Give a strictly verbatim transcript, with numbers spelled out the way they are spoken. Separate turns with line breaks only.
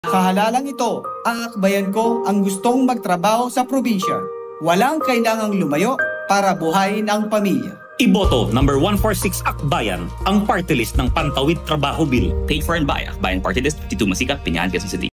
Kahalalang ito, ang akbayan ko ang gustong magtrabaho sa probinsya. Walang kailangang lumayo para buhayin ang pamilya.
Iboto number one forty-six Akbayan, ang party list ng Pantawid Trabaho Bill.
Take for and buy Akbayan Partylist, fifty-two Masikap, Pinyahan, Quezon City.